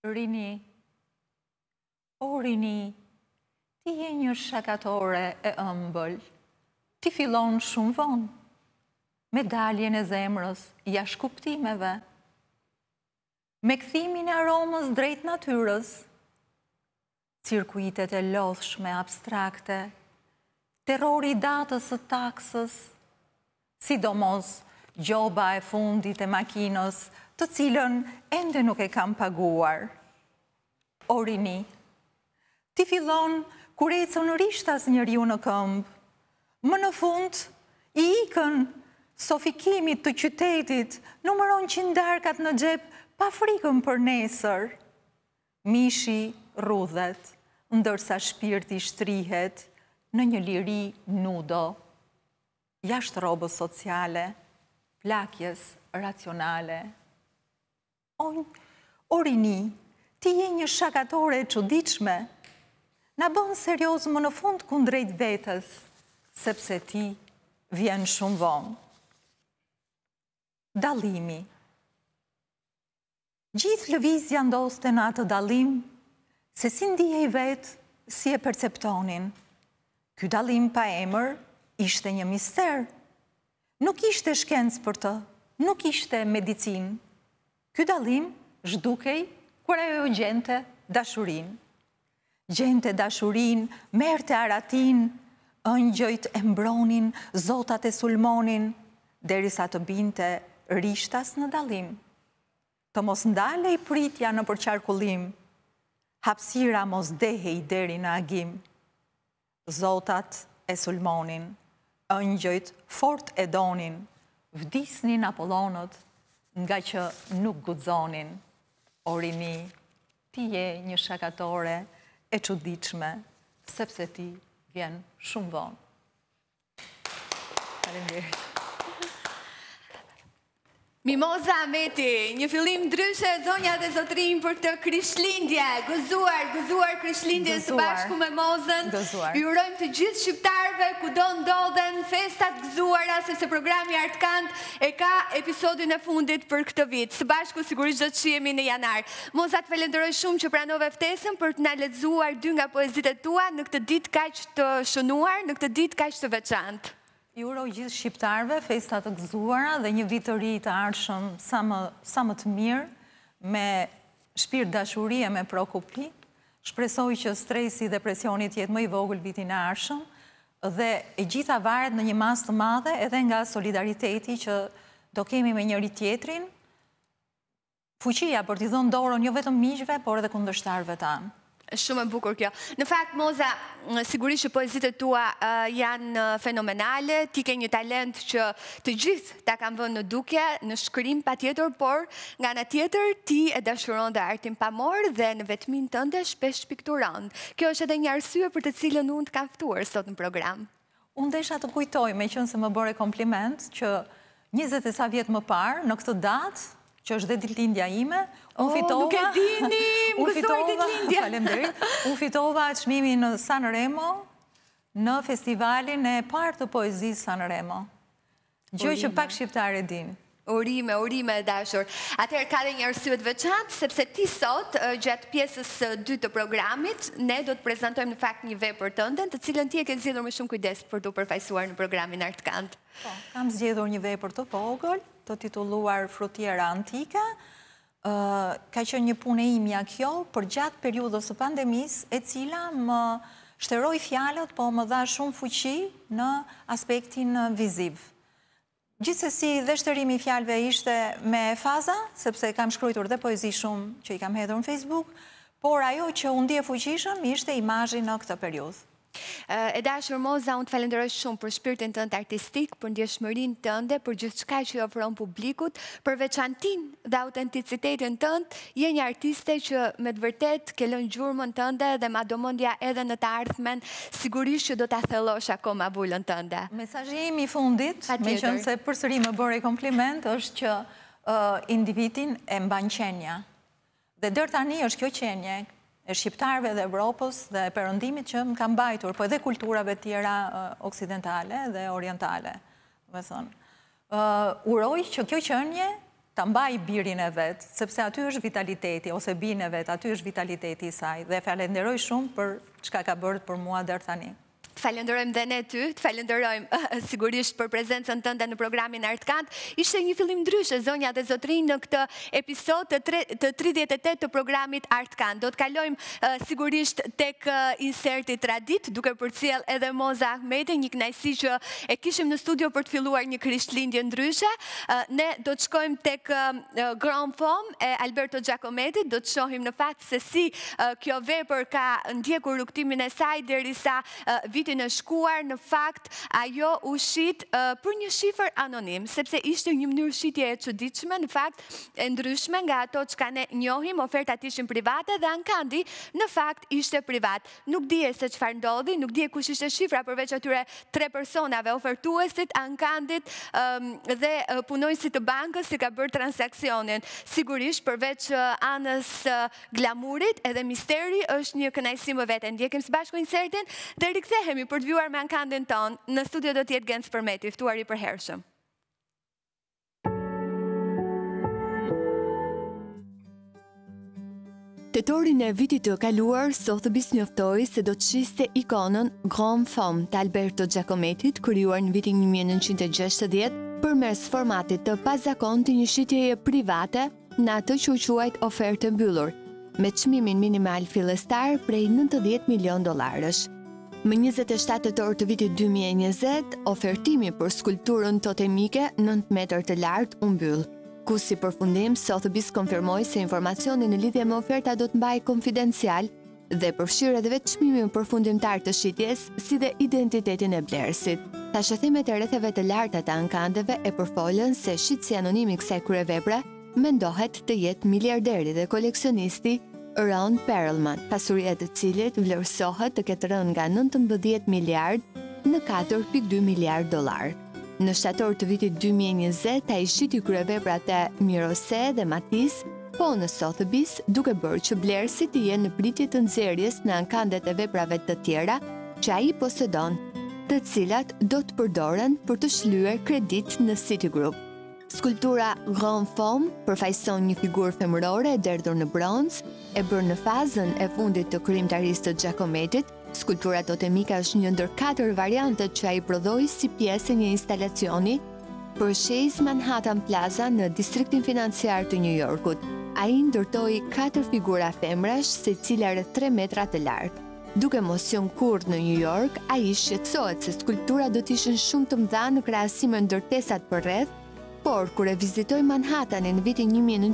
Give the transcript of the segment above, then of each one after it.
Rini, o Rini, ti je një shakatore e ëmbël, ti fillon shumë vonë, me daljen e zemrës jashtë kuptimeve, me kthimin e aromës drejt natyrës, cirkuitet e lodhshme abstrakte, terrori i datës së taksës, sidomos gjoba e fundit e makinës, të cilën ende nuk e kam paguar. O Rini, ti fillon kur ecën rishtas njeriu në këmbë, më në fund i ikën sofikimit të qytetit, numëron qindarkat në xhep pa frikën për nesër. Mishi rrudhet, ndërsa shpirti shtrihet në një liri nudo, jashtë rrobës sociale, plakjes racionale. O Rini, ti je një shakatore e çuditshme, na bën serioz më në fund kundrejt vetës, sepse ti vjen shumë vonë. Dallimi. Gjithë lëvizja ndoste në atë dallim, se si ndihej vetë, si e perceptonin. Ky dallim pa emër ishte një mister. Nuk ishte shkencë për të, nuk ishte medicinë. Ky dallim zhdukej kur ajo gjente dashurinë. Gjente dashurinë, merrte aratin, ëngjëjt e mbronin, zotat e sulmonin, derisa të binte rishtas në dallim. Të mos ndalej pritja në përqarkullim, hapësira mos dehej deri në agim. Zotat e sulmonin, ëngjëjt fort e donin, vdisnin Apollonët nga që nuk guxonin. O Rini, ti je një shakatore e çuditshme, sepse ti vjen shumë vonë. Faleminderit. Mimoza Ameti, një fillim ndryshe zonja dhe zotrinj për të Krishtlindje, gëzuar Krishtlindje së bashku me Mozën. Ju urojmë të gjithë shqiptarëve kudo ndodhen festat gëzuara, sepse programi Artkant e ka episodin e fundit për këtë vit. Së bashku sigurisht do të shihemi në janar. Moza, të falenderoj shumë që pranove ftesën për të na lexuar dy nga poezitë tua në këtë ditë kaq të shënuar, në këtë ditë kaq të veçantë. Ju uroj gjithë shqiptarëve festat të gëzuara dhe një vit të ri të ardhshëm sa më të mirë, me shpirt dashurie, me prokupli. Shpresoj që stresi dhe presioni të jetë më i vogël vitin e ardhshëm dhe e gjitha varet në një masë të madhe edhe nga solidariteti që do kemi me njëri tjetrin, fuqia për t'i dhënë dorën jo vetëm miqve, por edhe kundërshtarëve tanë. Shumë e bukur kjo. Në fakt, Moza, sigurisht që poezitë tua janë fenomenale, ti ke një talent që të gjithë ta kanë vënë në dukje, në shkrim patjetër, por nga ana tjetër ti e dashuron dhe artin pamor dhe në vetmin tënde shpesh pikturon. Kjo është edhe një arsye për të cilën unë të kam ftuar sot në program. Unë desha të kujtoj, me qënë se më bëre kompliment, që 20 e sa vjetë më parë, në këtë datë, që është dhe ditëlindja ime, nuk e dini, më gëzoj ditëlindja. Faleminderit. Unë fitova çmimin në Sanremo, në festivalin e parë të poezisë Sanremo. Gjë që pak shqiptarë e dinë. Urime e dashur. Atëherë ka dhe një arsye të veçantë, sepse ti sot, gjatë pjesës së dytë të programit, ne do të prezantojmë në fakt një vepër tënde, të cilën ti e ke zgjedhur me shumë kujdes për të përfaqësuar në programin Artkant. Po, kam zgjedhur një vepër të vogël, të titulluar Frutiera Antike. Ka qenë një punë e imja kjo për gjatë periudhës së pandemisë, e cila më shteroi fjalët, po më dha shumë fuqi në aspektin viziv. Gjithsesi, dhe shterimi i fjalëve ishte me faza, sepse kam shkruar dhe poezi shumë që i kam hedhur në Facebook, por ajo që u ndje fuqishëm ishte imazhi në këtë periudhë. E dashur Moza, unë të falenderoj shumë për shpirtin tënd artistik, për ndjeshmërinë tënde, për gjithçka që i ofron publikut, për veçantinë dhe autenticitetin tënd. Je një artiste që me të vërtet ke lënë gjurmën tënde dhe ma domendja edhe në të ardhmen, sigurisht që do ta thellosh akoma vulën tënde. Mesazhi im i fundit, meqense përsëri më bëre kompliment, është që individin e mban qenia. Dhe deri tani është kjo qenie e shqiptarëve dhe Evropës dhe perëndimit që më ka mbajtur, po edhe kulturave tjera oksidentale dhe orientale. Uroj që kjo qenie ta mbaj birin e vetë, sepse aty është vitaliteti, ose birin e vetë, aty është vitaliteti i saj, dhe falenderoj shumë për çka ka bërë për mua deri tani. Të falenderojmë dhe ne ty, të falenderojmë sigurisht për prezencën tënde në programin Artkant. Ishte një fillim ndryshe, zonja dhe zotrinj, në këtë episod të 38 të programit Artkant. Do të kalojmë sigurisht tek inserti tradit, duke përcjell edhe Moza Ahmeti, një kënaqësi që e kishim në studio për të filluar një Krishtlindje ndryshe. Ne do të shkojmë tek Grand Fome e Alberto Giacometti, do të shohim në fakt se si kjo vepër ka ndjekur rrugtimin e saj derisa vitin e shkuar, në fakt, ajo u shit për një shifër anonim, sepse ishte një mënyrë shitje e çuditshme, në fakt, e ndryshme nga ato që ne njohim, ofertat ishin private dhe Ankandi, në fakt, ishte privat. Nuk dije se çfarë ndodhi, nuk dije kush ishte shifra, përveç atyre 3 personave, ofertuesit, Ankandit dhe punojësit të bankës që ka bërë transaksionin. Sigurisht, përveç anës glamurit, edhe misteri është një kënaqësi më vete. Ndjekim së bashku insertin dhe rikthehemi për të vjuar me Ankandin ton. Në studio do t'jetë Gens Përmeti, ftuar i përhershëm. Tetorin e vitit të kaluar, Sotheby's njoftoi se do të shiste ikonën Grand Fome të Alberto Giacomettit, krijuar në vitin 1960 përmes formatit të pazakontë të një shitjeje private në atë që u quajt ofertë mbyllur, me çmimin minimal fillestar prej $90 milion. Më 27 tetor të vitit 2020, ofertimi për skulpturën totemike 9 metër të lartë u mbyll. Ku si përfundim, Sotheby's konfirmoi se informacioni në lidhje me oferta do të mbajë konfidencial dhe përfshirë edhe vetë çmimin përfundimtar të shitjes, si dhe identitetin e blerësit. Tashëthimet e rrethave të larta të ankandeve e përfolën se shitësi anonim i kësaj kryevepre mendohet të jetë miliarderi dhe koleksionisti Ron Perelman, pasuria të cilit vlerësohet të ketë rënë nga 19 miliard në $4.2 miliard. Në shtator të vitit 2020, ai shiti kryeveprat e Mirose dhe Matisse, po në Sotheby's, duke bërë që blerësit të jenë në pritje të nxjerrjes në ankandet e veprave të tjera që ai posedon, të cilat do të përdoren për të shlyer kredit në Citigroup. Skulptura Grand Fome përfaqëson një figurë femërore e derdhur në bronz, e bërë në fazën e fundit të krijimtarisë të Giacomettit. Skulptura totemike është një ndër 4 variantet që ai prodhoi si pjesë e një instalacioni për Chase Manhattan Plaza në distriktin financiar të New Yorkut. Ai ndërtoi 4 figura femrash, secila rreth 3 metra të lartë. Duke mos qenë kurrë në New York, ai shqetësohet se skulpturat do të ishin shumë të mëdha në krahasim me ndërtesat përreth. Por, kur e vizitoi Manhattanin në vitin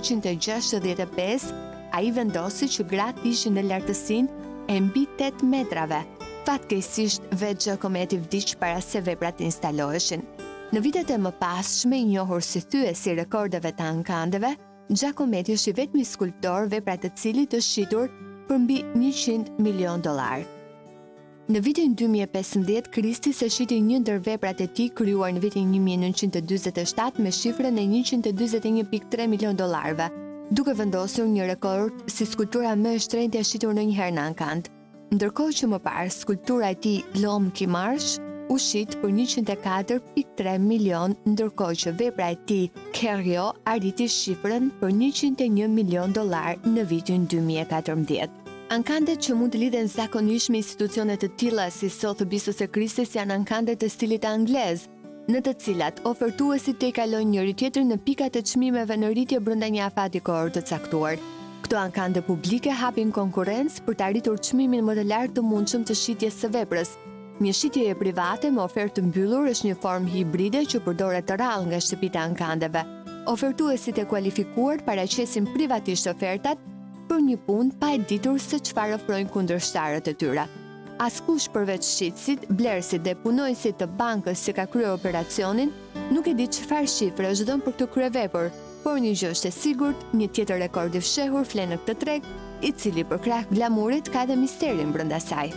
1965, ai vendosi që gratë ishin në lartësinë e mbi 8 metrave. Fatkeqësisht, vetë Giacometti vdiq para se veprat instaloheshin. Në vitet e mëpasshme, i njohur si thyesi rekordeve të ankandeve, Giacometti është i vetmi skulptor veprat e cilit është shitur për mbi $100 milion. Në vitin 2015, Kristi se shiti një ndër veprat e tij krijuar në vitin 1947 me shifrën e $141.3 milion, duke vendosur një rekord si skulptura më e shtrenjtë e shitur ndonjëherë në ankand. Ndërkohë që më parë, skulptura e tij L'Homme qui Marche u shit për $104.3 milion, ndërkohë që vepra e tij Kerio arriti shifrën për $101 milion në vitin 2014. Ankandet që mund të lidhen zakonisht me institucione të tilla si Sotheby's ose Christie's janë ankandet të stilit anglez, në të cilat ofertuesit të kalojnë njëri tjetrin në pikat e çmimeve në rritje brenda një afati kohore të caktuar. Këto ankande publike hapin konkurrencë për të arritur çmimin më të lartë të mundshëm të shitjes së veprës. Një shitje private me ofertë të mbyllur është një formë hibride që përdoret të rrallë nga shtëpitë e ankandeve. Ofertuesit e kualifikuar paraqesin privatisht ofertat për një punë pa e ditur se çfarë ofrojnë kundërshtarët e tyre. Askush përveç shitësit, blerësit dhe punojësit të bankës që ka kryer operacionin nuk e di çfarë shifre është dhënë për këtë kryevepër, por një gjë është e sigurt, një tjetër rekord i fshehur flen në këtë treg, i cili për krah glamurit ka edhe misterin brenda saj.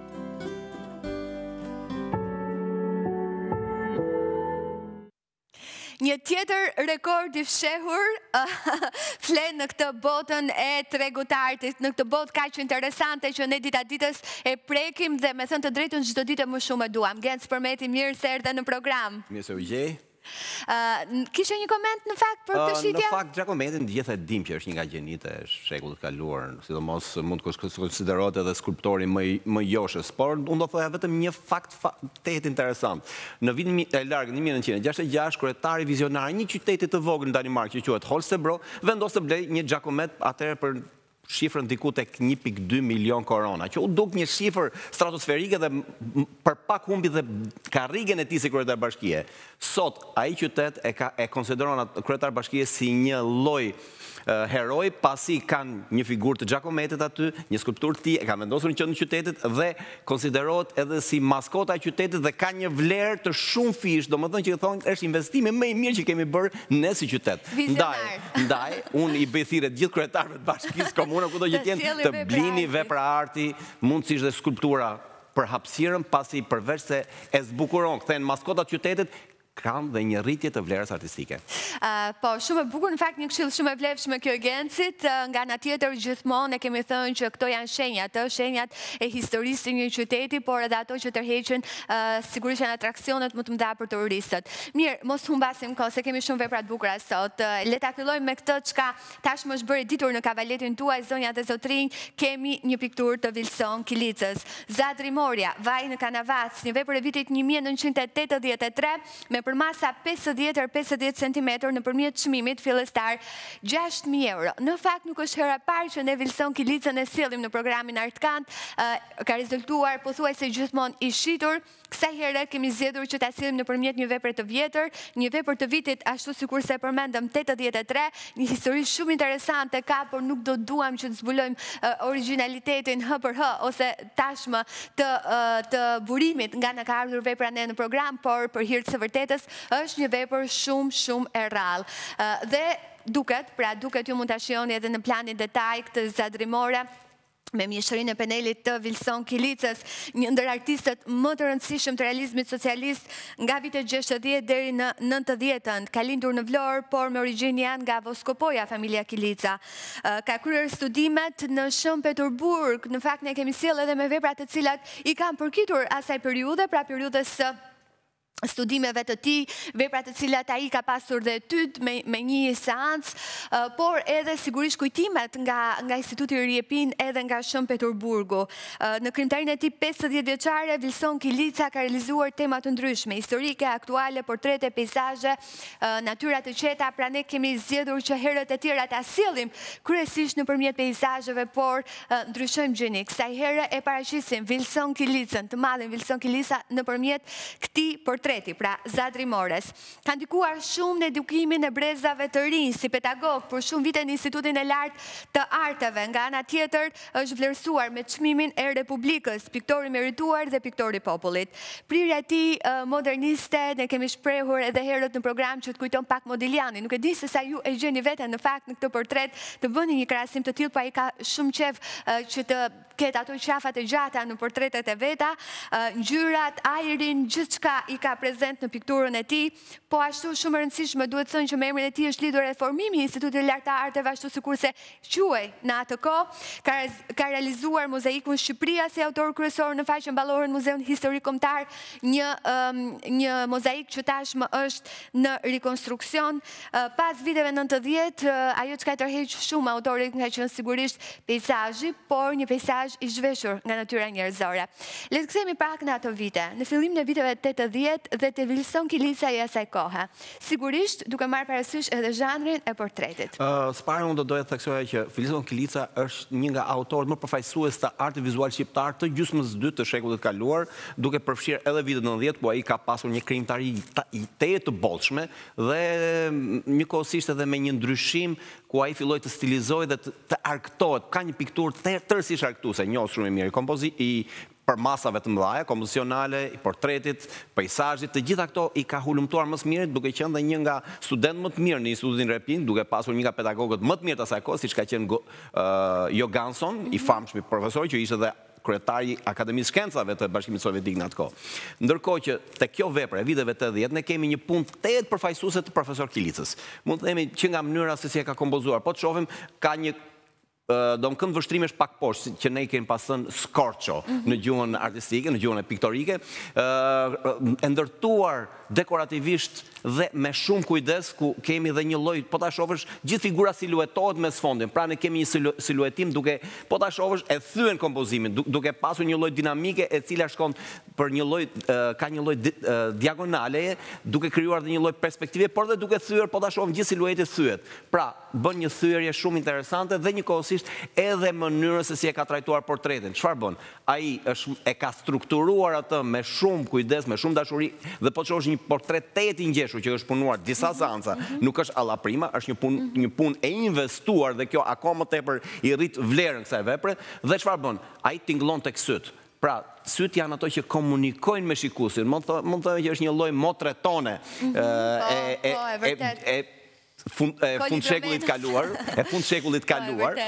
Një tjetër rekord i fshehur flen në këtë botën e tregut të artit, në këtë botë kaq interesante që ne dita ditës e prekim dhe me thënë të drejtën çdo ditë më shumë e duam. Gens Përmeti, mirë se erdhe në program. Mirë se u gjej. Kishe një koment në fakt për këtë shitje? Në fakt, Giacometti gjithë e dim që është një nga gjenitë e shekullit kaluar, sidomos mund të konsiderohet edhe skulptori më joshës, por unë do thoja vetëm një fakt tehet interesant. Në vitin e largë, në 1966, kryetari vizionar një qyteti të vogël në Danimark që quhet Holstebro, vendos të blej një Giacomet atëherë për shifrën diku tek 1.2 milion korona, që u duk një shifër stratosferike dhe për pak humbi dhe karrigen e tij si kryetar bashkie. Sot, ai qytet e konsideron atë kryetar bashkie si një lloj heroj, pasi kanë një figurë të Giacomettit aty, një skulpturë ti, e ka vendosur në qendër të qytetit dhe konsiderohet edhe si maskota e qytetit dhe ka një vlerë të shumë fish, domethënë që thonë është investimi më i mirë që kemi bërë ne si qytet. Ndaj, unë i bëj thirrje gjithë kryetarëve të bashkisë komunale kudo që jenë të blini vepra arti, mundësisht dhe skulptura për hapësirën, pasi përveç se e zbukuron, kthehen maskotat qytetit, kanë dhe një rritje të vlerës artistike. Po, shumë e bukur, në fakt një këshill shumë e vlefshme kjo e Gencit, nga ana tjetër gjithmonë e kemi thënë që këto janë shenjat e historisë të një qyteti, por edhe ato që tërheqin sigurisht janë atraksionet më të mëdha për turistët. Mirë, mos humbasim kohë se kemi shumë vepra të bukura sot. Le ta fillojmë me këtë çka tashmë është bërë ditur në kavaletin tuaj, zonja dhe zotrinj, kemi një pikturë të Vilson Kilicës. Zadri Moria, Vaj në Kanavac, një vepër e vitit 1983 me për masa 50x50 cm në përmjet çmimit fillestar 6.000 euro. Në fakt nuk është hera parë që ne Vilson Kilicën e sillim në programin Artkant, ka rezultuar pothuajse gjithmonë i shitur. Kësaj here kemi zgjedhur që ta sillim nëpërmjet një vepre të vjetër, një vepër të vitit ashtu sikur se përmendëm 83, një histori shumë interesante ka, por nuk do duam që të zbulojmë originalitetin h për h ose tashmë të burimit nga na ka ardhur vepra ne në program, por për hir të së vërtetës është një vepër shumë e rrallë. Dhe duket ju mund ta shihoni edhe në planin detaj këtë zadrimore me mjeshtërinë e penelit të Vilson Kilicës, një ndër artistët më të rëndësishëm të realizmit socialist nga vitet 60 deri në 90-ën, ka lindur në Vlorë, por me origjinë janë nga Voskopoja, familja Kilica. Ka kryer studimet në Shën Peterburg, në fakt ne kemi sjell edhe me vepra të cilat i kanë përkitur asaj periudhe, pra periudhës së studimeve të tij, vepra të cilat ai ka pasur dhe tyt me një seancë, por edhe sigurisht kujtimet nga Instituti Riepin edhe nga Shën Peterburgu. Në krimtarinë e tij 50 vjeçare, Vilson Kilica ka realizuar tema të ndryshme, historike, aktuale, portrete, peizazhe, natyra të qeta, pra ne kemi zgjedhur që herët e tjera ta sjellim kryesisht nëpërmjet peizazheve, por ndryshojmë gjeni. Kësaj here e paraqisim Vilson Kilicën, të madhin Vilson Kilica nëpërmjet këtij portreti, pra zadrimores. Ka ndikuar shumë në edukimin e brezave të rinj si pedagog për shumë vite në Institutin e Lartë të Arteve. Nga ana tjetër është vlerësuar me çmimin e Republikës, piktori merituar dhe piktori i popullit. Prirja e tij moderniste ne kemi shprehur edhe herët në program që të kujton pak Modigliani. Nuk e di se sa ju e gjeni veten në fakt në këtë portret të bëni një krahasim të tillë, pa ai ka shumë qejf që të ketë ato qafat e gjata në portretet e veta, ngjyrat, ajrin, gjithçka i ka prezent në pikturën e tij, po ashtu shumë e rëndësishme duhet thënë që me emrin e tij është lidhur reformimi i Institutit të Lartë të Arteve, ashtu sikurse quhej në atë kohë, ka realizuar mozaikun Shqipëria si autor kryesor në faqen ballore në Muzeun Historik Kombëtar, një mozaik që tashmë është në rikonstruksion. Pas viteve 90, ajo çka tërheq shumë autorit ka qenë sigurisht peizazhi, por një peizazh i zhveshur nga natyra njerëzore. Le të kthehemi pak në ato vite. Në fillimin e viteve 80 dhe te Vilson Kilica i asaj kohe. Sigurisht duke marrë parasysh edhe zhanrin e portretit. S'para unë do doja të theksoja që Vilson Kilica është një nga autorët më përfaqësues të artit vizual shqiptar të gjysmës së dytë të shekullit kaluar, duke përfshirë edhe vitet 90, ku ai ka pasur një krijimtari të bollshme dhe njëkohësisht edhe me një ndryshim ku ai filloi të stilizojë dhe të arktohet. Ka një pikturë tërësisht arktuese, njohur shumë mirë, i për masave të mëdha, kompozicionale, i portretit, peizazhit, të gjitha këto i ka hulumtuar më së miri, duke qenë dhe një nga student më të mirë në Institutin Repin, duke pasur një nga pedagogët më të mirë të asaj kohe, siç ka qenë Johansson, i famshëm profesor që ishte dhe kryetari i Akademisë Shkencave të Bashkimit Sovjetik në atë kohë. Ndërkohë që te kjo vepër e viteve 80 ne kemi një punë të përfaqësuese të profesor Kilicës. Mund të themi që nga mënyra se si e ka kompozuar, po të shohim ka një do më kënd vështrimi është pak poshtë, që ne i kemi pasën scorcho në gjuhën artistike, në gjuhën e piktorike, e ndërtuar dekorativisht dhe me shumë kujdes, ku kemi dhe një lloj, po ta shohësh, gjithë figura siluetohet me sfondin. Pra ne kemi një siluetim duke, po ta shohësh, e thyen kompozimin, duke pasur një lloj dinamike e cila shkon për një lloj, ka një lloj diagonale, duke krijuar dhe një lloj perspektive, por dhe duke thyer, po ta shohim gjithë silueti thyet. Pra, bën një thyerje shumë interesante dhe njëkohësisht edhe mënyrën se si e ka trajtuar portretin. Çfarë bën? Ai e ka strukturuar atë me shumë kujdes, me shumë dashuri, dhe po shohësh një portret tetë i ngjeshur që është punuar disa seanca, nuk është alla prima, është një punë e investuar dhe kjo akoma më tepër i rrit vlerën kësaj vepre. Dhe çfarë bën? Ai tingëllon tek syt. Pra, syt janë ato që komunikojnë me shikuesin. Mund të thënë që është një lloj motre tone fund shekullit kaluar,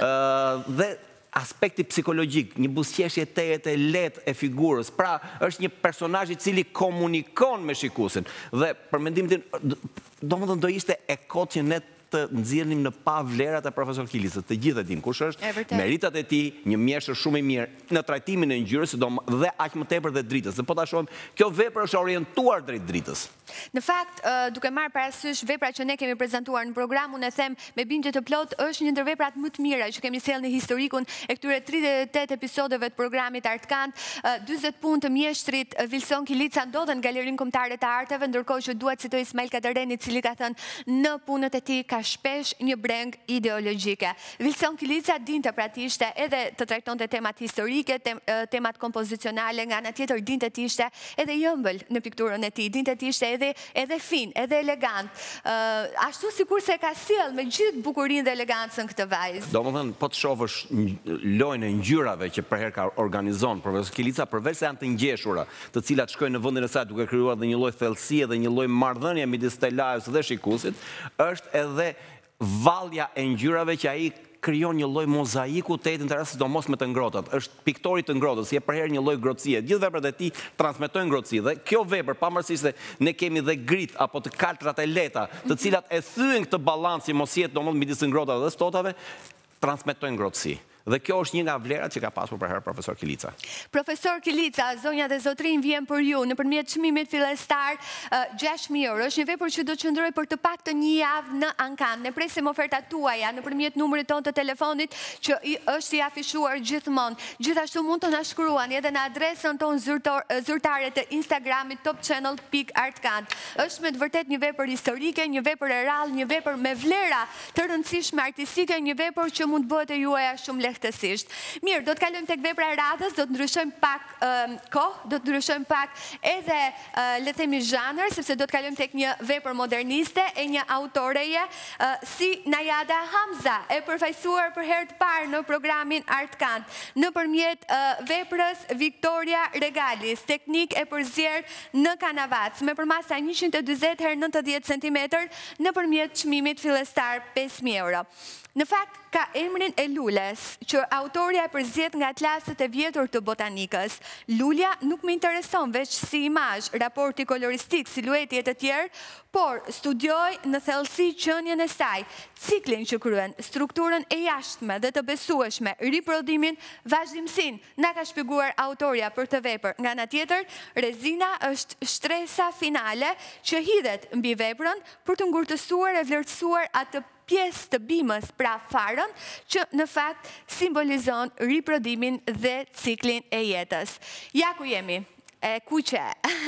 dhe aspekti psikologjik, një buzëqeshje e lehtë e figurës. Pra, është një personazh i cili komunikon me shikuesin. Dhe për mendimin tim, domethënë do ishte e kotë që ne të nxjerrnim në pa vlerat e profesor Kilicës. Të gjithë e dim kush është, meritat e tij, një mjeshtër shumë i mirë në trajtimin e ngjyrës, dhe aq më tepër dhe dritës. Dhe po ta shohim, kjo vepër është orientuar drejt dritës. Në fakt, duke marrë parasysh vepra që ne kemi prezantuar në program, unë e them me bindje të plot, është një ndër veprat më të mira që kemi sjellë në historikun e këtyre 38 episodeve të programit Artkant. 40 punë të mjeshtrit Vilson Kilica ndodhen në Galerinë Kombëtare të Arteve, ndërkohë që dua të citoj Ismail Kadereni, i cili ka thënë në punët e tij ka shpesh një breng ideologjike. Vilson Kilica dinte pra të ishte edhe të trajtonte temat historike, temat kompozicionale, nga ana tjetër dinte të ishte edhe i ëmbël në pikturën e tij, dinte të ishte edhe fin, edhe elegant. Ashtu sikur se ka sjell me gjithë bukurinë dhe elegancën këtë vajzë. Domethënë, po të shohësh lojën e ngjyrave që për herë ka organizon profesor Kilica, përveç se janë të ngjeshura, të cilat shkojnë në vendin e saj duke krijuar dhe një lloj thellësie dhe një lloj marrëdhënie midis telajës dhe shikuesit, është edhe vallja e ngjyrave që ai krijon një lloj mozaiku të interesant, sidomos me të ngrohtat. Është piktori të ngrohtës, si e përherë një lloj ngrohtësie. Gjithë veprat e tij transmetojnë ngrohtësi dhe kjo vepër, pavarësisht se ne kemi dhe grit apo të kaltrat e lehta, të cilat e thyen këtë ballans që mos jetë domosdoshmë midis të ngrohtave dhe stotave, transmetojnë ngrohtësi. Dhe kjo është një nga vlerat që ka pasur për herë profesor Kilica. Profesor Kilica, zonja dhe zotrin vjen për ju nëpërmjet çmimit fillestar 6.000 euro. Është një vepër që do të qëndrojë për të paktën një javë në Ankan. Ne presim ofertat tuaja nëpërmjet numrit tonë të telefonit që është i afishuar gjithmonë. Gjithashtu mund të na shkruani edhe në adresën tonë zyrtare të Instagramit topchannel.artkant. Është me të vërtet një vepër historike, një vepër e rrallë, një vepër me vlera të rëndësishme artistike, një vepër që mund bëhet e juaja shumë lehtësisht. Mirë, do të kalojmë tek vepra e radhës, do të ndryshojmë pak kohë, do të ndryshojmë pak edhe le të themi zhanër, sepse do të kalojmë tek një vepër moderniste e një autoreje si Najada Hamza, e përfaqësuar për herë të parë në programin Artkant, nëpërmjet veprës Victoria Regalis, teknik e përzier në kanavac, me përmasa 140 x 90 cm, nëpërmjet çmimit fillestar 5.000 euro. Në fakt, ka emrin e lules, që autoria e përzjet nga klasët e vjetur të botanikës. Lulja nuk më intereson veç si imazh, raporti koloristik, silueti e të tjerë, por studioj në thellësi qënjen e saj, ciklin që kryen, strukturën e jashtme dhe të besueshme, riprodhimin, vazhdimsin, na ka shpjeguar autoria për të vepër. Nga ana tjetër, rezina është shtresa finale që hidhet mbi veprën për të ngurtësuar e vlerësuar atë pjesë të bimës, pra farën, që në fakt simbolizon riprodhimin dhe ciklin e jetës. Ja ku jemi. E kuqe,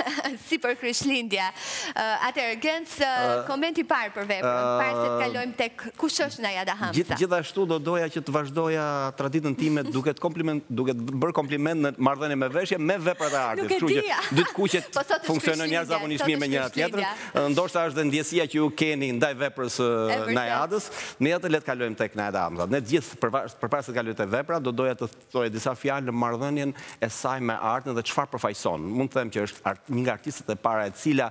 si për Krishtlindje. Atëherë, Genc, komenti parë për veprën, parë se të kalojmë tek kush është Najada Hamza. Gjithashtu do doja që të vazhdoja traditën time duke bërë kompliment në marrëdhënie me veshje me veprat e artit. Nuk e dija. Dy të kuqet funksionojnë jashtëzakonisht mirë me njëra tjetrën. Ndoshta është dhe ndjesia që ju keni ndaj veprës Najadës. Ne atë le të kalojmë tek Najada Hamza. Ne gjithë përpara se të kalojmë te vepra, do doja të thoja disa fjalë në marrëdhënien e saj me artin dhe çfarë përfaqëson. Mund të them që është një nga artistët e para e cila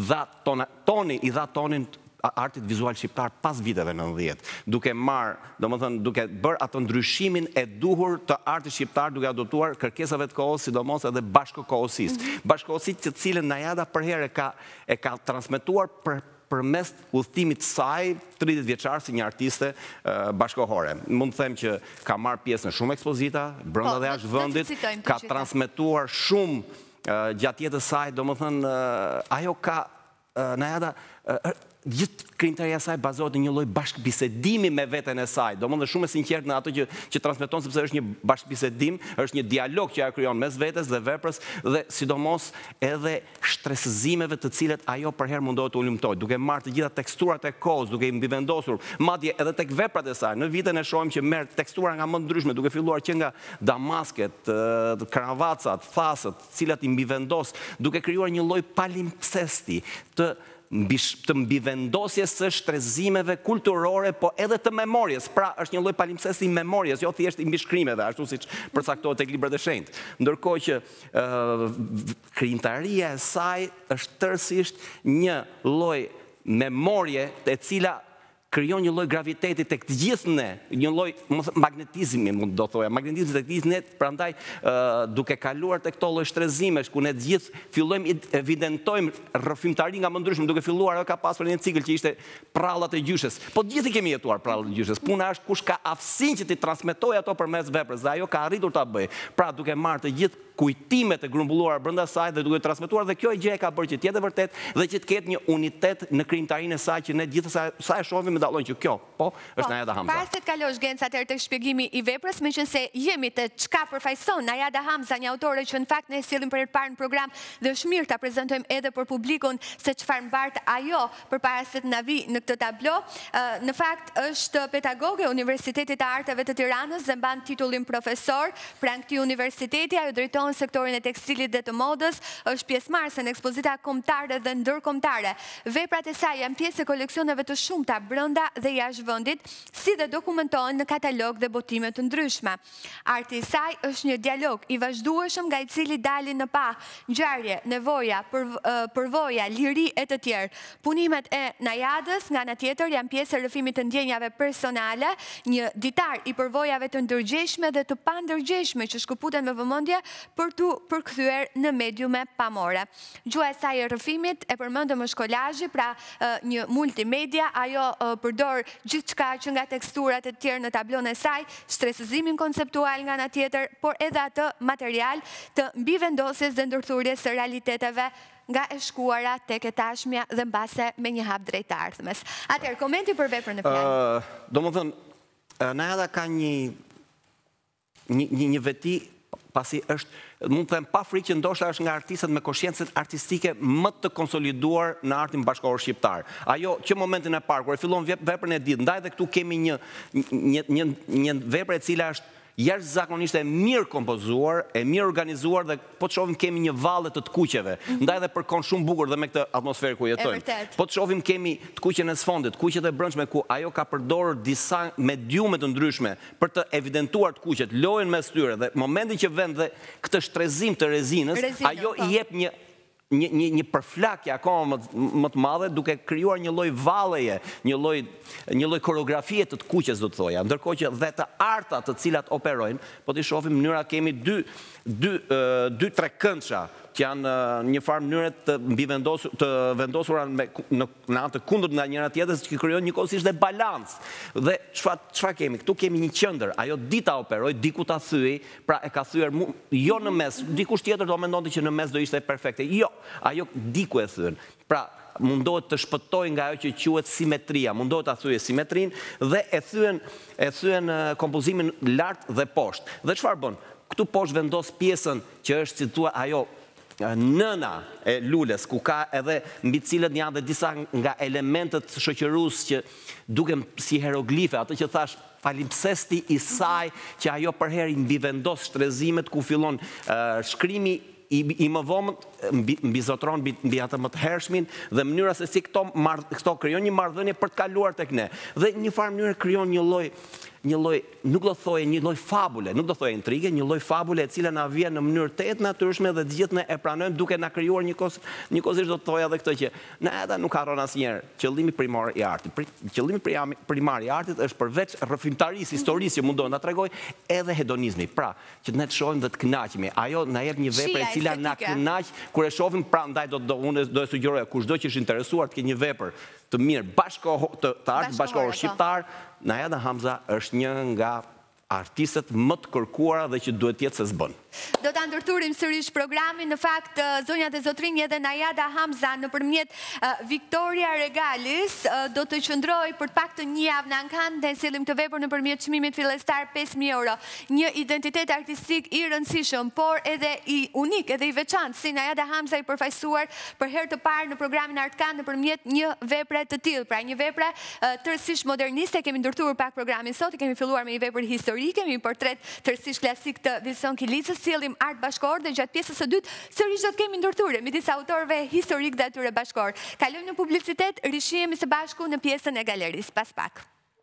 i dha tonin artit vizual shqiptar pas viteve 90, duke marrë, domethënë duke bërë atë ndryshimin e duhur të artit shqiptar, duke adoptuar kërkesave të kohës, sidomos edhe bashkëkohësisë. Bashkëkohësisë të cilën Najada për herë e ka transmetuar përmes udhëtimit saj 30 vjeçar si një artiste bashkohore. Mund të them që ka marrë pjesë në shumë ekspozita, brenda dhe jashtë vendit, ka transmetuar shumë gjatë jetës saj, domethënë ajo ka Najada gjithë krijimtaria e saj bazohet në një lloj bashkëbisedimi me veten e saj. Domethënë shumë e sinqertë në ato që transmeton, sepse është një bashkëbisedim, është një dialog që ajo krijon mes vetes dhe veprës dhe sidomos edhe shtresëzimeve të cilet ajo për herë mundohet të ulëmtojë, duke marrë të gjitha teksturat e kohës, duke i mbivendosur, madje edhe tek veprat e saj. Në vitën e shohim që merr tekstura nga më të ndryshme, duke filluar që nga damasket, kravacat, thasët, të cilat i mbivendos, duke krijuar një lloj palimpsesti të mbivendosjes së shtrezimeve kulturore, po edhe të memorjes. Pra, është një lloj palimpsesti i memorjes, jo thjesht i mbishkrimeve, ashtu siç përcaktohet tek librat e shenjtë. Ndërkohë që krijimtaria e saj është tërësisht një lloj memorie e cila krijon një lloj graviteti tek të gjithë ne, një lloj magnetizmi, mund do thoja, magnetizmi tek të gjithë ne, prandaj duke kaluar tek këto lloj shtrezimesh ku ne të gjithë fillojmë evidentojmë rrëfimtari nga më ndryshme, duke filluar, ajo ka pasur një cikël që ishte prallat e gjyshes. Po të gjithë kemi jetuar prallat e gjyshes. Puna është kush ka aftësinë që ti transmetojë ato përmes veprës, dhe ajo ka arritur ta bëjë. Pra, duke marrë të gjithë kujtimet e grumbulluara brenda saj dhe duke transmetuar, dhe kjo e gjë e ka bërë që të jetë vërtet dhe që të ketë një unitet në krijimtarinë e saj që ne gjithë sa e shohim dallojnë që kjo, po, është Najada Hamza. Para se të kalosh Genca atëherë tek shpjegimi i veprës, meqense jemi te çka përfaqëson Najada Hamza, një autore që në fakt ne sillim për herë parë në program dhe është mirë ta prezantojmë edhe për publikun se çfarë mbart ajo përpara se të na vi në këtë tablo. Në fakt është pedagoge e Universitetit të Arteve të Tiranës dhe mban titullin profesor. Pranë këtij universiteti ajo drejton sektorin e tekstilit dhe të modës, është pjesëmarrëse në ekspozita kombëtare dhe ndërkombëtare. Veprat e saj janë pjesë e koleksioneve të shumta brenda dhe jashtë vendit, si dhe dokumentohen në katalog dhe botime të ndryshme. Arti i saj është një dialog i vazhdueshëm nga i cili dalin në pa ngjarje, nevoja, përvoja, liri e të tjerë. Punimet e Najadës nga ana tjetër janë pjesë e rrëfimit të ndjenjave personale, një ditar i përvojave të ndërgjegjshme dhe të pandërgjegjshme që shkëputen me vëmendje për tu përkthyer në mediume pamore. Gjuha e saj e rrëfimit e përmendëm është kolazhi, pra një multimedia, ajo përdor gjithçka që nga teksturat e tjerë në tablon e saj, shtresëzimin konceptual nga ana tjetër, por edhe atë material të mbivendosjes dhe ndërthurjes së realiteteve nga e shkuara tek e tashmja dhe mbase me një hap drejt të ardhmes. Atëherë, komenti për veprën e fjalë. Domethënë, Najada ka një veti, pasi është, mund të them pa frikë që ndoshta është nga artistët me koshiencën artistike më të konsoliduar në artin bashkëkohor shqiptar. Ajo që momentin e parë kur e fillon veprën e ditë, ndaj dhe këtu kemi një veprë e cila është jashtëzakonisht e mirë kompozuar, e mirë organizuar, dhe po të shohim kemi një valle të kuqeve, ndaj dhe përkon shumë bukur dhe me këtë atmosferë ku jetojmë. Po të shohim kemi të kuqen e sfondit, kuqet e brendshme ku ajo ka përdorur disa mediume të ndryshme për të evidentuar të kuqet, lojën mes tyre, dhe momentin që vend dhe këtë shtrezim të rezinës, ajo i jep një përflakje akoma më të madhe, duke krijuar një lloj valleje, një lloj koreografie të kuqes, do të thoja. Ndërkohë që dhe të artat të cilat operojnë, po të shohim mënyra, kemi dy tre këndshra që janë një farë mënyre të vendosura në anë të kundërt nga njëra tjetrës, që krijon njëkohësisht dhe balancë. Dhe çfarë kemi? Këtu kemi një qendër, ajo dita operoi, diku ta thyej, pra e ka thyer jo në mes, dikush tjetër do mendonte që në mes do ishte perfekte. Jo, ajo diku e thyen. Pra mundohet të shpëtojë nga ajo që quhet simetria, mundohet ta thyej simetrinë dhe e thyen kompozimin lart dhe poshtë. Dhe çfarë bën? Këtu poshtë vendos pjesën që është si thua ajo nëna e lules, ku ka edhe mbi cilët janë dhe disa nga elementet shoqërues që duken si hieroglife, ato që thash, palimpsesti i saj, që ajo për herë i mbivendos shtrezimet, ku fillon shkrimi i më vonë mbizotron mbi atë më të hershmin, dhe mënyra se si këto krijon një marrëdhënie për të kaluar tek ne. Dhe një farë mënyrë krijon një lloj, nuk do thoje një lloj fabule, nuk do thoje intrige, një lloj fabule e cila na vjen në mënyrë të natyrshme dhe të gjithë ne e pranojmë duke na krijuar njëkohësisht do të thoja edhe këtë që na ata nuk harron asnjëherë. Qëllimi primar i artit. Qëllimi primar i artit është përveç rrëfimtarisë, historisë që mundon ta tregoj, edhe hedonizmi. Pra, që ne të shohim dhe të kënaqemi. Ajo na jep një vepër e cila na kënaq kur e shohim, prandaj unë do e sugjeroja kushdo që është interesuar të ketë një vepër të mirë të artit bashkëkohor shqiptar, Najada Hamza është një nga artistët më të kërkuara dhe që duhet jetë se s'bën. Do ta ndërturim sërish programin. Në fakt, zonjat e zotrinj, edhe Najada Hamza nëpërmjet Victoria Regalis do të qëndroj për pak të një javë në Ankan dhe sillim të vepër nëpërmjet çmimit fillestar 5.000 euro. Një identitet artistik i rëndësishëm, por edhe i unik, edhe i veçantë, si Najada Hamza i përfaqësuar për herë të parë në programin Artkan nëpërmjet një vepre të tillë. Pra një vepre tërësisht moderniste. Kemi ndërtuar pak programin sot, kemi filluar me një vepër historike, me një portret tërësisht klasik të Wilson Kilicës, sillim art bashkëkohor dhe gjatë pjesës së dytë sërish do të kemi ndërturë midis autorëve historik dhe atyre bashkëkohor. Kalojmë në publicitet, rishihemi së bashku në pjesën e galerisë pas pak.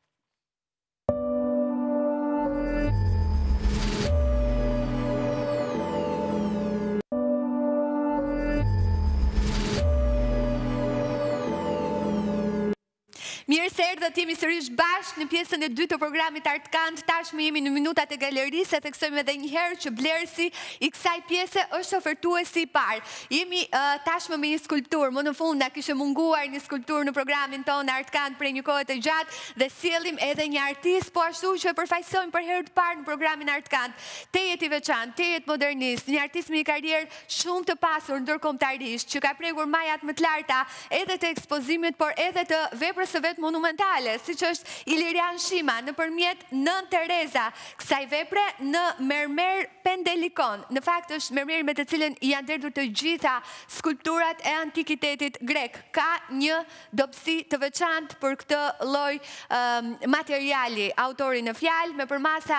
Mirë se erdhët, jemi sërish bashkë në pjesën e dytë të programit Artkan. Tashmë jemi në minutat e galerisë, e theksojmë edhe një herë që vlerësi i kësaj pjese është ofertuesi i parë. Jemi tashmë me një skulptur, më në fund na kishte munguar një skulptur në programin tonë Artkan për një kohë të gjatë dhe sjellim edhe një artist, po ashtu që e përfaqësojmë për herë të parë në programin Artkan. Tejet i veçantë, tejet modernist, një artist me një karrierë shumë të pasur ndërkombëtarisht, që ka prekur majat më të larta edhe të ekspozimit, por edhe të veprës së monumentale, si që është Ilirian Shima, nëpërmjet Nën Tereza, kësaj vepre në mermer pendelikon. Në fakt është mermeri me të cilën janë derdhur të gjitha skulpturat e antikitetit grek. Ka një dobësi të veçantë për këtë lloj materiali. Autori në fjalë me përmasa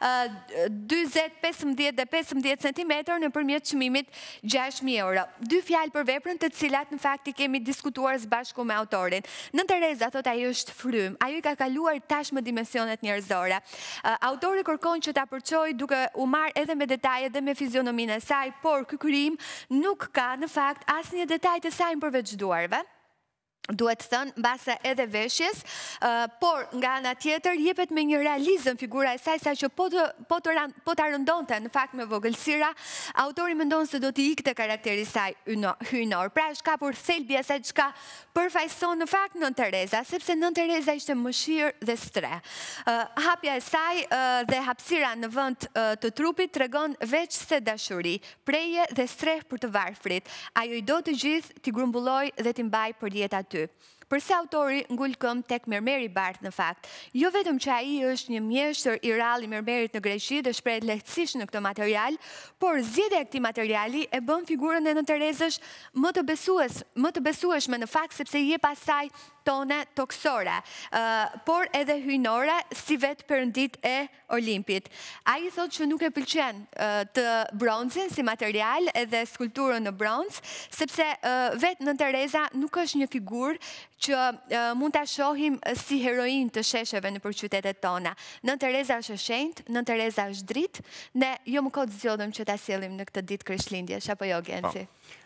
40, 15 dhe 15 cm nëpërmjet çmimit 6.000 euro. Dy fjalë për veprën të cilat në fakt i kemi diskutuar së bashku me autorin. Nën Tereza thotë ajo është frym, ajo i ka kaluar tashmë dimensionet njerëzore. Autori kërkon që ta përçojë duke u marrë edhe me detaje dhe me fizionominë e saj, por ky krijim nuk ka në fakt asnjë detaj të saj përveç duarve. Duhet thënë, mbase edhe veshjes, por nga ana tjetër jepet me një realizëm figura e saj, sa që po ta rëndonte në fakt me vogëlsira, autori mendon se do t'i ikte karakteri i saj hyjnor. Pra është kapur thelbi asaj çka përfaqëson në fakt Nën Tereza, sepse Nën Tereza ishte mëshirë dhe streh. Hapja e saj dhe hapësira në vend të trupit tregon veç se dashuri, preje dhe streh për të varfrit. Ajo i do të gjithë t'i grumbulloj dhe t'i mbaj për jetë aty. Përse autori ngul këmbë tek mermeri i bardhë në fakt. Jo vetëm që ai është një mjeshtër i rrallë i mermerit në Greqi dhe shprehet lehtësisht në këtë material, por zgjedhja e këtij materiali e bën figurën e Nën Terezës më të besueshme në fakt, sepse i jep asaj tone toksore, por edhe hyjnore si vetë perëndit e Olimpit. Ai thotë që nuk e pëlqen të bronzin si material edhe skulpturën në bronz, sepse vetë Nën Tereza nuk është një figurë që mund ta shohim si heroin të shesheve nëpër qytetet tona. Nën Tereza është e shenjtë, Nën Tereza është dritë, ne jo më kot zgjodhëm që ta sjellim në këtë ditë Krishtlindjesh, apo jo Genci?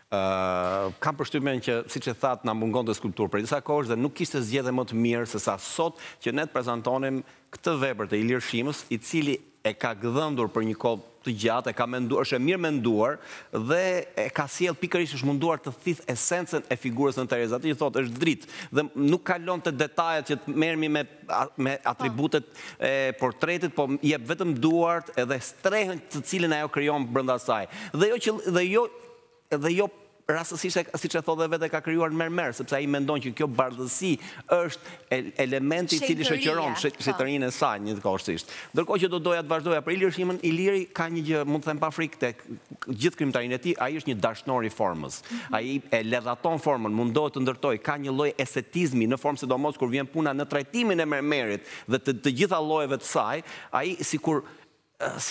Kam përshtypjen që, siç e thatë, na mungon të skulpturë për disa kohësh dhe nuk kishte zgjedhje më të mirë se sa sot që ne të prezantonim këtë vepër të Ilir Shimës, i cili e ka gdhëndur për një kohë të gjatë, e ka menduar, është e mirë menduar dhe e ka sjell pikërisht është munduar të thith esencën e figurës Nën Tereza. Atë i thotë është dritë dhe nuk kalon te detajet që të merremi me atributet e portretit, po jep vetëm duart edhe strehën të cilën ajo krijon brenda saj. Dhe jo rastësisht, siç e thotë vetë, ka krijuar mermer, sepse ai mendon që kjo bardhësi është elementi i cili shoqëron shetërinë e saj njëkohësisht. Ndërkohë që do doja të vazhdoja për Ilir Shimën, Iliri ka një gjë, mund të them pa frikë, tek gjithë krijimtarinë e tij, ai është një dashnor i formës. Ai e ledhaton formën, mundohet të ndërtojë, ka një lloj estetizmi në formë, sidomos kur vjen puna në trajtimin e mermerit dhe të gjitha llojeve të saj, ai sikur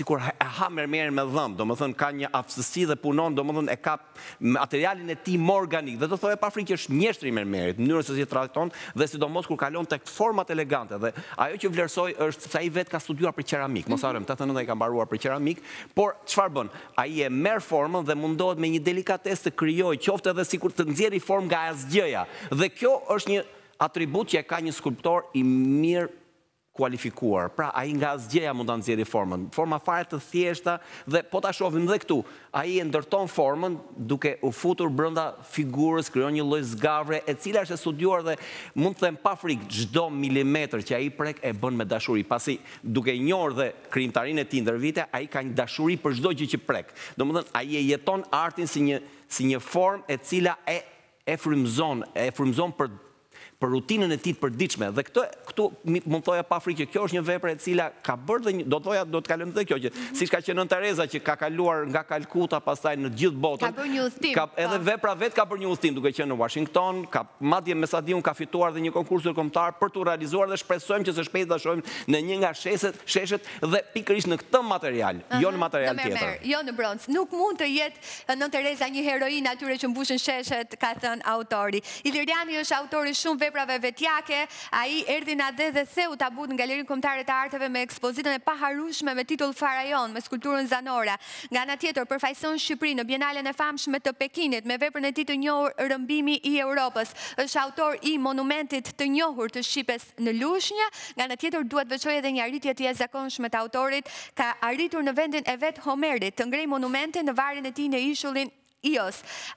ha mermerin me dhëmbë, do më thënë ka një aftësi dhe punon, do më thënë e ka materialin e tij më organik. Dhe do thoya pa frikë është mjeshtri i mermerit, mënyrën se si trajton dhe sidomos kur kalon tek format elegante. Dhe ajo që vlerësoj është se ai vetë ka studiuar për keramik. Mos harrojmë, 89 ai ka mbaruar për keramik, por çfarë bën? Ai e merr formën dhe mundohet me një delikatesë të krijojë qoftë edhe sikur të nxjerrë formë nga asgjëja. Dhe kjo është një atribut që e ka një skulptor i mirë kualifikuar. Pra, ai nga asgjëja mund ta nxjerrë formën. Forma fare të thjeshta dhe po ta shohim edhe këtu, ai e ndërton formën duke u futur brenda figurës, krijon një lloj zgavre e cila është e studiuar dhe mund të them pa frikë çdo milimetër që ai prek e bën me dashuri, pasi duke njohur dhe krijimtarinë e tij ndër vite, ai ka një dashuri për çdo gjë që prek. Domethënë, ai e jeton artin si një formë e cila e frymëzon për rutinën e tij të përditshme. Dhe këtu mund thoja pa frikë që kjo është një vepër e cila ka bërë dhe do të kalojmë edhe kjo që siç ka qenë Nën Tereza që ka kaluar nga Kalkuta pastaj në gjithë botën. Ka bërë një udhtim. Edhe vepra vet ka bërë një udhtim duke qenë në Washington, madje me sa diun ka fituar dhe një konkurs ndërkombëtar për tu realizuar dhe shpresojmë që së shpejti ta shohim në një nga sheshet dhe pikërisht në këtë material, jo në material tjetër. Jo në bronz. Nuk mund të jetë Nën Tereza një heroinë atyre që mbushin sheshet, ka thënë autori. Iliriani është autori shumë veprave vetjake, ai erdhi na dhe theu tabut në Galerinë Kombëtare të Arteve me ekspozitën e paharrueshme me titull Farajon, me skulpturën zanore. Nga ana tjetër përfaqëson Shqipërinë në Bienalen e famshme të Pekinit me veprën e tij të njohur Rrëmbimi i Europës. Është autor i monumentit të njohur të Shqipes në Lushnjë. Nga ana tjetër duhet veçoj edhe një arritje të jashtëzakonshme të autorit, ka arritur në vendin e vet Homerit të ngrej monumente në varin e tij në ishullin Ios,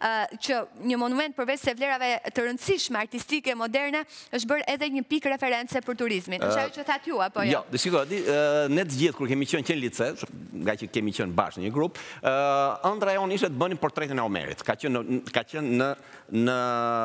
që një monument përveç se vlerave të rëndësishme artistike moderne, është bërë edhe një pikë reference për turizmin. Është ajo që thatë ju, apo jo? Jo, shiko, ne të gjithë kur kemi qenë lice, nga që kemi qenë bashkë në një grup, ëndra jonë ishte të bënim portretin e Homerit. Ka qenë në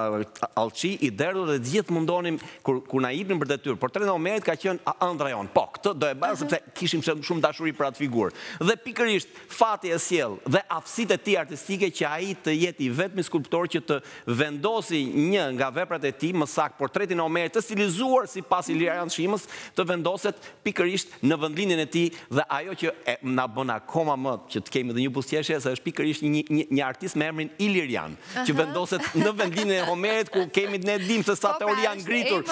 Allçi i derdhur dhe të gjithë mundonim kur na jepnin për detyrë. Portreti e Homerit ka qenë ëndra jonë. Po, këtë do e bëjmë sepse kishim shumë dashuri për atë figurë. Dhe pikërisht fati e sjell dhe aftësitë e tij artistike që ai të jetë i vetmi skulptor që të vendosi një nga veprat e tij, më saktë portretin e Homerit të stilizuar sipas Ilirian Shimës, të vendoset pikërisht në vendlinjen e tij dhe ajo që na bën akoma më që të kemi edhe një buzëqeshje se është pikërisht një artist me emrin Ilirian, që vendoset në vendlinjen e Homerit ku kemi ne dim se sa teori janë ngritur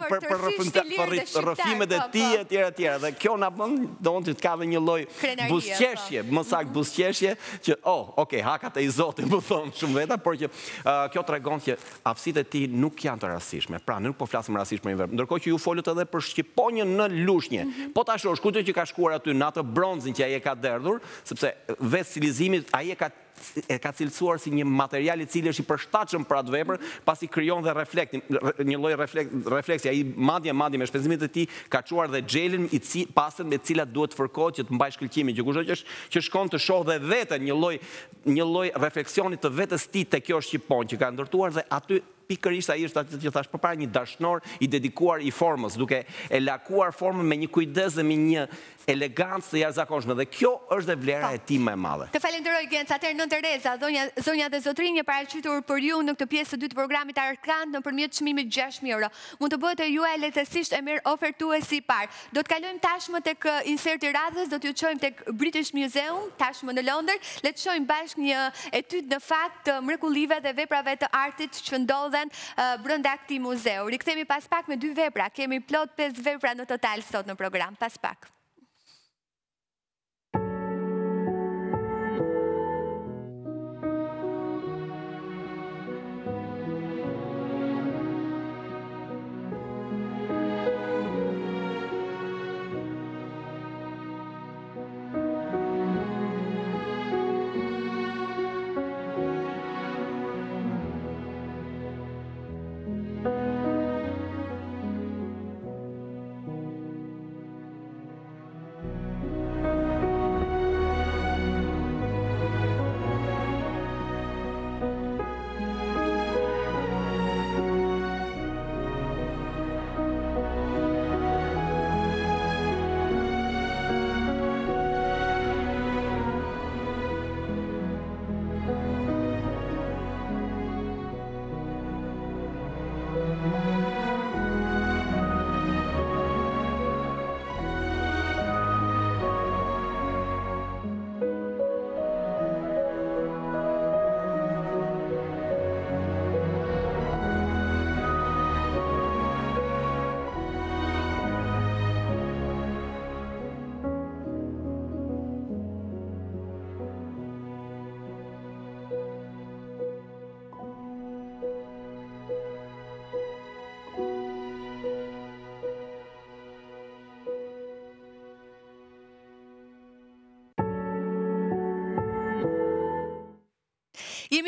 për rrëfimet e tij etj. Dhe kjo na bën donte të kave një lloj buzëqeshje, më saktë buzëqeshje që hakat e Zotin, më thonë shumë veta, por që kjo tregon që aftësitë e tij nuk janë të rastishme. Pra, nuk po flasim rastësisht për një vepër. Ndërkohë që ju folët edhe për Shqiponjën në Lushnjë. Po ta shohësh kujto që ka shkuar aty në atë bronzin që ai e ka derdhur, sepse vetë stilizimi ai e ka cilësuar si një material i cili është i përshtatshëm për atë vepër, pasi krijon dhe një lloj refleksi. Ai madje me shpenzimet e tij ka çuar dhe xhelin i pastër me cilat duhet të fërkohet që të mbajë shkëlqimin, që kushdo që shkon të shohë dhe vetën një lloj refleksioni të vetes tij te kjo shqipon që ka ndërtuar dhe aty pikërisht ai është atë që thash përpara një dashnor i dedikuar i formës, duke e lakuar formën me një kujdes dhe me një elegancë të jashtëzakonshme dhe kjo është dhe vlera e tij më e madhe. Të falenderoj Genc, atëherë Nën Tereza, zonja dhe zotrinj, një paraqitur për ju në këtë pjesë të dytë të programit Arkand nëpërmjet çmimit 6.000 euro. Mund të bëhet e juaj lehtësisht e merr ofertuesi i parë. Do të kalojmë tashmë tek inserti i radhës, do t'ju çojmë tek British Museum, tashmë në Londër. Le të shohim bashkë një etyd në fakt të mrekullive dhe veprave të artit që ndodhen brenda këtij muzeu. Rikthehemi pas pak me 2 vepra. Kemi plot 5 vepra në total sot në program. Pas pak.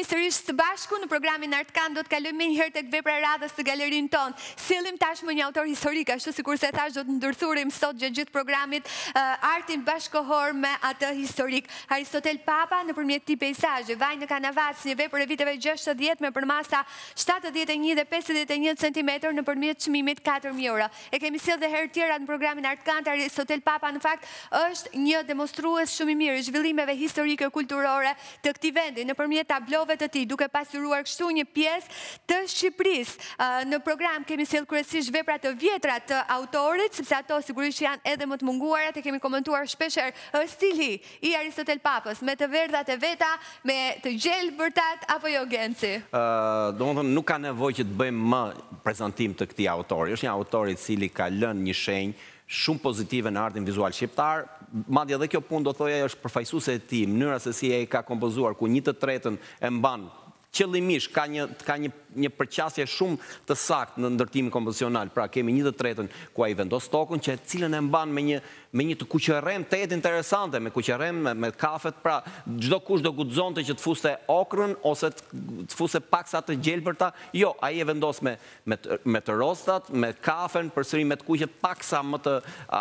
sërish së bashku në programin Artkan, do të kalojmë një herë tek vepra e radhës të galerinë tonë. Sillim tashmë një autor historik, ashtu sikur se thash do të ndërthurim sot gjatë gjithë programit artin bashkohor me atë historik. Aristotel Papa nëpërmjet këtij peizazhi, vaj në Kanavac, një vepër e viteve 60 me përmasa 71 dhe 51 cm nëpërmjet çmimit 4.000 euro. E kemi sjellë edhe herë tjera në programin Artkan. Aristotel Papa në fakt është një demonstrues shumë i mirë i zhvillimeve historike kulturore të këtij vendi nëpërmjet tablove të tij, duke pasuruar kështu një pjesë të Shqipërisë. Në program kemi sjellë kryesisht vepra të vjetra të autorit, sepse ato sigurisht janë edhe më të munguarat, e kemi komentuar shpeshherë stili i Aristotel Papës, me të verdhat e veta, me të gjelbërtat apo jo Genci. Domethënë nuk ka nevojë që të bëjmë më prezantim të këtij autori. Është një autor i cili ka lënë një shenjë shumë pozitive në artin vizual shqiptar. Madje edhe kjo punë do thoja është përfaqësuese e tij, mënyra se si ai ka kompozuar, ku 1/3 e mban qëllimisht ka një përqasje shumë të saktë në ndërtimin kompozicional. Pra kemi 1/3 ku ai vendos tokën, që cilën e mban me një të kuqërrem të jetë interesante, me kuqërrem, me kafet. Pra çdo kush do guxonte që të fuste okrën ose të fuste paksa të gjelbërta. Jo, ai e vendos me të rostat, me kafen, përsëri me të kuqe paksa më të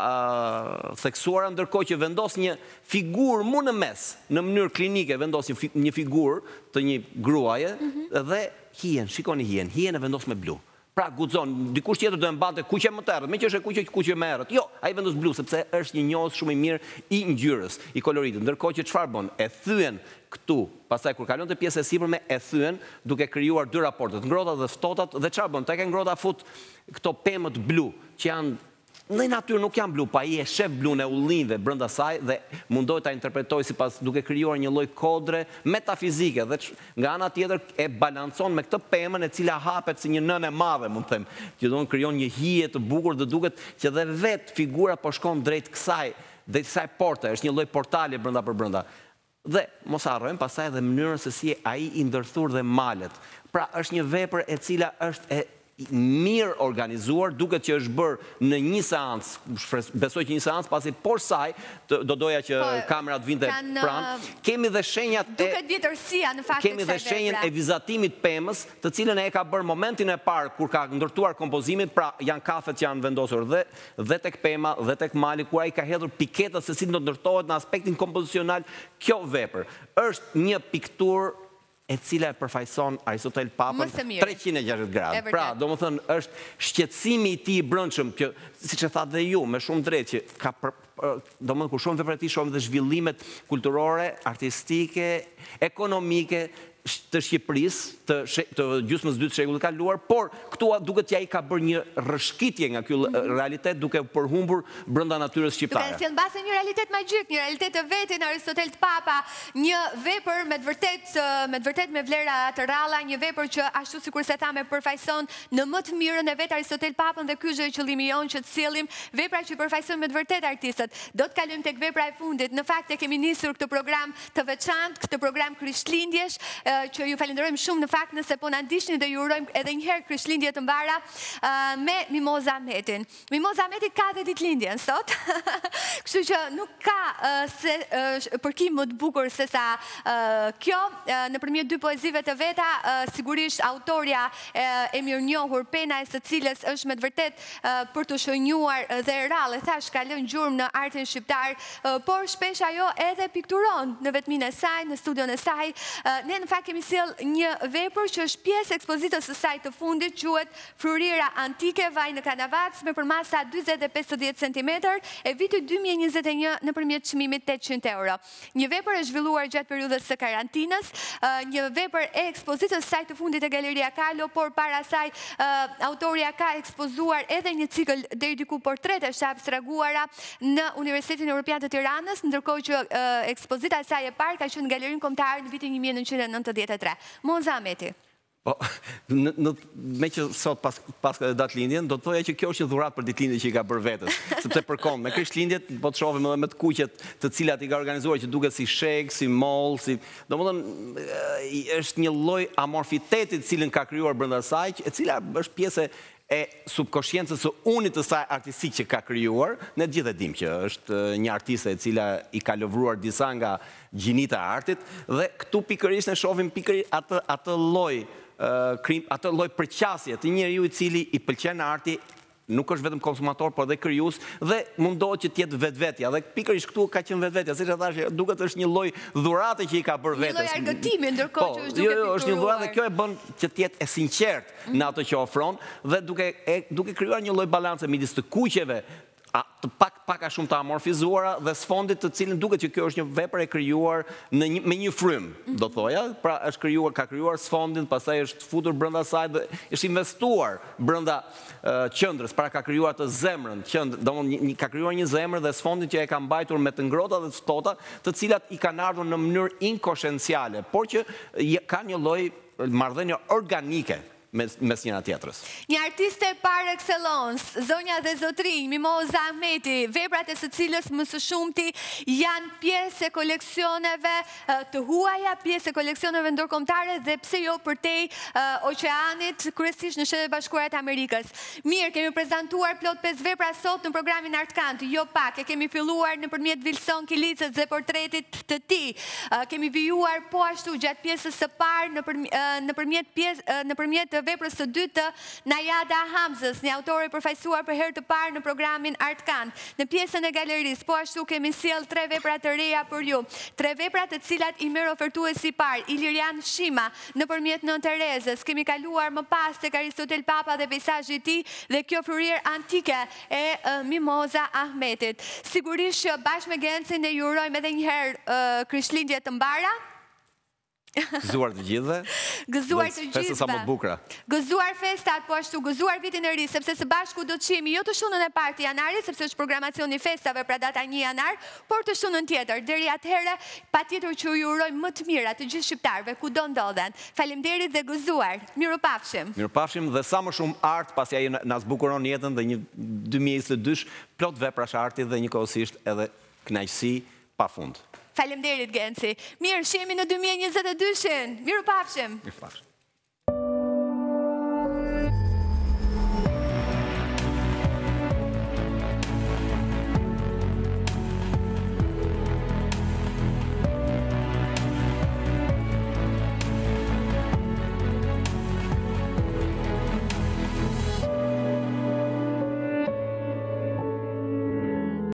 theksuara, ndërkohë që vendos një figurë më në mes, në mënyrë klinike vendos një figurë të një gruaje dhe hien, shikoni hien e vendos me blu. Pra guxon, dikush tjetër do e mbante kuqe më të errët, me që është kuqe më errët. Jo, ai vendos blu sepse është një njohës shumë i mirë i ngjyrës, i koloritit. Ndërkohë që çfarë bën? E thyen këtu, pastaj kur kalon te pjesa e sipërme e thyen duke krijuar dy raporte, të ngrohta dhe ftohtat, dhe çfarë bën? Tek e ngrohta fut këto pemët blu që janë në natyrë nuk janë blu, pa i e shef blu në ullinjve brenda saj dhe mundoj ta interpretoj sipas duke krijuar një lloj kodre metafizike dhe nga ana tjetër e balancon me këtë pemën e cila hapet si një nënë e madhe, mund të them, që do të krijon një hije të bukur dhe duket që dhe vet figura po shkon drejt kësaj porte, është një lloj portale brenda për brenda. Dhe mos harrojmë pastaj edhe mënyrën se si ai i ndërthur dhe malet. Pra është një vepër e cila është mirë organizuar, duket që është bërë në një seancë, besoj që një seancë, pasi por saj, do doja që kamerat vinte pranë, kemi dhe shenjat e vizatimit pemës, të cilën e ka bërë momentin e parë kur ka ndërtuar kompozimin, pra janë kafet që janë vendosur dhe tek pema, dhe tek mali, kur ai ka hedhur piketët se si do ndërtohet në aspektin kompozicional. Kjo vepër është një pikturë e cila e përfaqëson Aristotel Papën 360 gradë. Pra, domethënë është shqetësimi i tij i brendshëm, që siç e thatë dhe ju, me shumë drejtë, që ka domethënë kur shohim veprat e tij, shohim dhe zhvillimet kulturore, artistike, ekonomike të Shqipërisë, të gjysmës dytë shekullit kaluar, por këtu duket që ai ka bërë një rrëshqitje nga ky realitet duke u përhumbur brenda natyrës shqiptare. Duke sjellë mbase një realitet magjik, një realitet të vetin Aristotel Papa, një vepër me të vërtet me vlera të rralla, një vepër që ashtu sikur se thamë përfaqëson në më të mirën e vet Aristotel Papën, dhe ky është qëllimi jonë, që të sjellim vepra që përfaqësojnë me të vërtet artistët. Do të kalojmë tek vepra e fundit. Në fakt e kemi nisur këtë program të veçantë, këtë program Krishtlindjesh, që ju falenderojmë shumë në fakt nëse po na ndiqni, dhe ju urojmë edhe një herë Krishtlindje të mbara me Mimoza Ahmetin. Mimoza Ahmeti ka dhe ditëlindjen sot, kështu që nuk ka përkim më të bukur se sa kjo. Nëpërmjet dy poezive të veta, sigurisht autorja e mirënjohur, pena e së cilës është me të vërtet për të shënjuar dhe rrallë, thash, ka lënë gjurmë në artin shqiptar, por shpesh ajo edhe pikturon në vetminë e saj, në studion e saj. Ne në fakt kemi sjell një vepër që është pjesë ekspozitës së saj të fundit, quhet Fryrira Antike, vaj në Kanavac, me përmasa 40 dhe 50 cm, e vitit 2021 nëpërmjet çmimit 800 euro. Një vepër e zhvilluar gjatë periudhës së karantinës, një vepër e ekspozitës së saj të fundit e Galeria Kalo, por para saj autorja ka ekspozuar edhe një cikël deri diku portretesh të abstrahuara në Universitetin Evropian të Tiranës, ndërkohë që ekspozita e saj e parë ka qenë në Galerinë Kombëtare në vitin 1993. Mimoza Ahmeti. Me që sot pas këtë datëlindjen, do të thoja që kjo është një dhuratë për ditëlindjen që i ka bërë vetës. Sepse përkon, me Krishtlindjet, po të shohim edhe me të kuqet të cilat i ka organizuar, që duket si sheg, si moll, domethënë është një lloj amorfiteti të cilën ka krijuar brenda saj, e cila është pjesë e subkonsciencës së unit të saj artistik që ka krijuar, ne gjithë e dim që është një artiste e cila i ka lëvruar disa nga gjinita e artit, dhe këtu pikërisht ne shohim pikërisht atë lloj përqasje të njeriu i cili i pëlqen arti, nuk është vetëm konsumator, por dhe krijues, dhe mundohet që të jetë vetvetja. Dhe pikërisht këtu ka qenë vetvetja, siç e thash, duket është një lloj dhurate që i ka bërë vetes. Një lloj argëtimi, ndërkohë që është duke pikuruar. Është një dhuratë dhe kjo e bën që të jetë e sinqertë në ato që ofron, dhe duke krijuar një lloj balance midis të kuqeve, të pak a shumë të amorfizuara, dhe sfondit të cilin duket që kjo është një vepër e krijuar me një frym, do thoja, pra ka krijuar sfondin, pastaj është futur brenda saj dhe është investuar brenda qendrës, pra ka krijuar të zemrën, domethënë ka krijuar një zemër dhe sfondin që e ka mbajtur me të ngrohta dhe të ftohta, të cilat i kanë ardhur në mënyrë inkonscienciale, por që ka një lloj marrëdhënie organike mes njëra tjetrës. Një artiste par excellence, zonja dhe zotrinj, Mimoza Ahmeti, veprat e së cilës më së shumti janë pjesë e koleksioneve të huaja, pjesë e koleksioneve ndërkombëtare dhe pse jo përtej oqeanit, kryesisht në Shtetet Bashkuara të Amerikës. Mirë, kemi prezantuar plot 5 vepra sot në programin Artkant, jo pak, e kemi filluar nëpërmjet Vilson Kilicës dhe portretit të tij. Kemi vijuar po ashtu gjatë pjesës së parë nëpërmjet veprës së dytë të Najada Hamzës, një autore përfaqësuar për herë të parë në programin Artkant. Në pjesën e galerisë, po ashtu kemi sjell 3 vepra të reja për ju. 3 vepra të cilat i merr ofertuesi i parë, Ilirian Shima, nëpërmjet Nën Terezës. Kemi kaluar më pas tek Aristotel Papa dhe peizazhi i tij dhe kjo fryrje antike e Mimoza Ahmetit. Sigurisht që bashkë me Gencin ne ju urojmë edhe një herë Krishtlindje të mbara. Gëzuar të gjithëve. Gëzuar të gjithëve. Festa sa më bukura. Gëzuar festat, po ashtu, gëzuar vitin e ri, sepse së bashku do të qemi jo të shtunën e parë të janarit, sepse është programacioni festave pra data 1 janar, por të shtunën tjetër. Deri atëherë, patjetër që ju urojmë më të mira të gjithë shqiptarëve kudo ndodhen. Faleminderit dhe gëzuar. Mirupafshim. Mirupafshim dhe sa më shumë art, pasi ai na zbukuron jetën dhe një 2022 plot veprash arti dhe njëkohësisht edhe kënaqësi pafund. Faleminderit Genci. Mirë, shihemi në 2022-shin. Mirupafshim. Mirupafshim.